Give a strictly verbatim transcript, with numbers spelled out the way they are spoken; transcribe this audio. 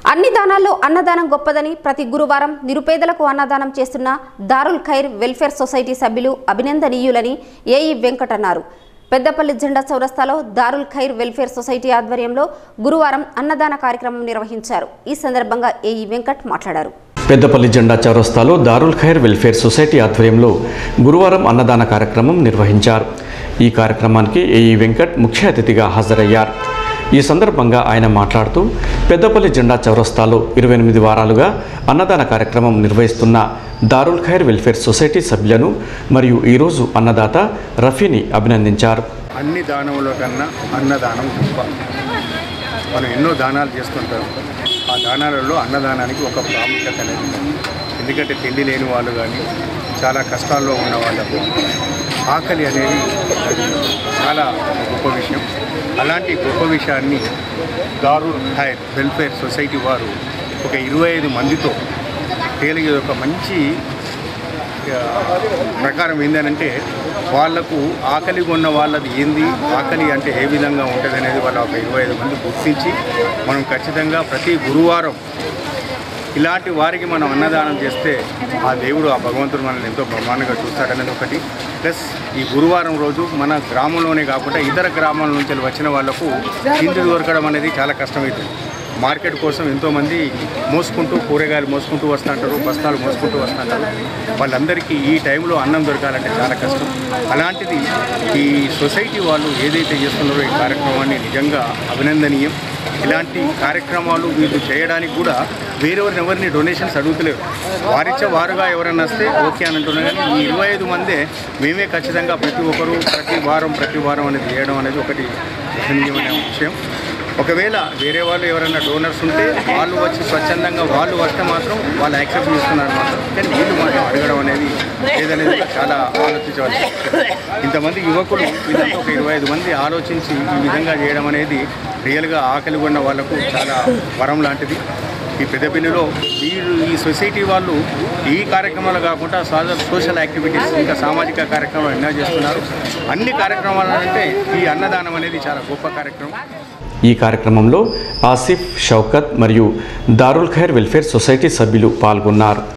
అన్ని దానాల్లో అన్నదానం గొప్పదని ప్రతి గురువారం నిరుపేదలకు అన్నదానం చేస్తున్న దారుల్ ఖైర్ వెల్ఫేర్ సొసైటీ సభ్యులు అభినందనీయులని ఏఈ వెంకట్ అన్నారు. పెద్దపల్లి జెండా చౌరస్తాలో దారుల్ ఖైర్ వెల్ఫేర్ సొసైటీ ఆధ్వర్యంలో గురువారం అన్నదాన కార్యక్రమం నిర్వహించారు. ఈ సందర్భంగా ఏఈ వెంకట్ మాట్లాడారు. పెద్దపల్లి జెండా చౌరస్తాలో దారుల్ ఖైర్ వెల్ఫేర్ సొసైటీ ఆధ్వర్యంలో గురువారం అన్నదాన కార్యక్రమం నిర్వహించారు. ఈ కార్యక్రమానికి ఏఈ వెంకట్ ముఖ్య అతిథిగా హాజరయ్యారు. ఈ సందర్భంగా ఆయన మాట్లాడుతూ పెద్దపల్లి జెండా చౌరస్తాలో ఇరవై ఎనిమిది వారాలుగా అన్నదాన కార్యక్రమం నిర్వహిస్తున్న దారుల్ ఖైర్ వెల్ఫేర్ సొసైటీ సభ్యులను మరియు ఈరోజు అన్నదాత రఫీని అభినందించారు. అన్ని దానముల కన్నా అన్నదానం గొప్ప. మనం ఎన్నో దానాలు చేస్తుంటాం. ఆ దానాలలో అన్నదానానికి ఒక ప్రాముఖ్యత అనేది ఉంది. ఎందుకంటే తిండి లేని వాళ్ళు కానీ చాలా కష్టాల్లో ఉన్న వాళ్ళకు ఆకలి అనేది చాలా గొప్ప విషయం. అలాంటి గొప్ప విషయాన్ని దారుల్ ఖైర్ వెల్ఫేర్ సొసైటీ వారు ఒక ఇరవై ఐదు మందితో తేలిగే ఒక మంచి ప్రకారం ఏంటంటే వాళ్లకు ఆకలి ఉన్న వాళ్ళది ఏంది, ఆకలి అంటే ఏ విధంగా ఉంటుంది అనేది వాళ్ళ ఒక ఇరవై ఐదు మంది గుర్తించి మనం ఖచ్చితంగా ప్రతి గురువారం ఇలాంటి వారికి మనం అన్నదానం చేస్తే ఆ దేవుడు ఆ భగవంతుడు మనల్ని ఎంతో బ్రహ్మాండంగా చూస్తాడనేది ఒకటి. ప్లస్ ఈ గురువారం రోజు మన గ్రామంలోనే కాకుండా ఇతర గ్రామాల నుంచి వచ్చిన వాళ్లకు తిండి దొరకడం అనేది చాలా కష్టమవుతుంది. మార్కెట్ కోసం ఎంతోమంది మోసుకుంటూ కూరగాయలు మోసుకుంటూ వస్తుంటారు, బస్తాలు మోసుకుంటూ వస్తుంటారు. వాళ్ళందరికీ ఈ టైంలో అన్నం దొరకాలంటే చాలా కష్టం. అలాంటిది ఈ సొసైటీ వాళ్ళు ఏదైతే చేస్తున్నారో ఈ కార్యక్రమాన్ని నిజంగా అభినందనీయం. ఇలాంటి కార్యక్రమాలు వీళ్ళు చేయడానికి కూడా వేరెవరిని ఎవరిని డొనేషన్స్ అడుగుతలేరు. వారిచ్చే వారుగా ఎవరైనా వస్తే ఓకే అని అంటున్నారు. కానీ ఈ ఇరవై ఐదు మందే మేమే ఖచ్చితంగా ప్రతి ఒక్కరు ప్రతి వారం ప్రతి వారం అనేది చేయడం అనేది ఒకటి అభినందనీయమైన విషయం. ఒకవేళ వేరే వాళ్ళు ఎవరైనా డోనర్స్ ఉంటే వాళ్ళు వచ్చి స్వచ్ఛందంగా వాళ్ళు వస్తే మాత్రం వాళ్ళు యాక్సెప్ట్ చేస్తున్నారు మాత్రం. కానీ వీళ్ళు మాత్రం అడగడం అనేది ఏదనేది చాలా ఆలోచించవచ్చు. ఇంతమంది యువకులు వీళ్ళంతా ఒక ఇరవై ఐదు మంది ఆలోచించి ఈ విధంగా చేయడం అనేది రియల్గా ఆకలి ఉన్న వాళ్ళకు చాలా వరం లాంటిది. ఈ పెద్దపల్లిలో వీరు ఈ సొసైటీ వాళ్ళు ఈ కార్యక్రమాలు కాకుండా సోషల్ యాక్టివిటీస్ ఇంకా సామాజిక కార్యక్రమాలు ఎన్నో చేస్తున్నారు. అన్ని కార్యక్రమాలంటే ఈ అన్నదానం అనేది చాలా గొప్ప కార్యక్రమం. ఈ కార్యక్రమంలో ఆసిఫ్, షౌకత్ మరియు దారుల్ ఖైర్ వెల్ఫేర్ సొసైటీ సభ్యులు పాల్గొన్నారు.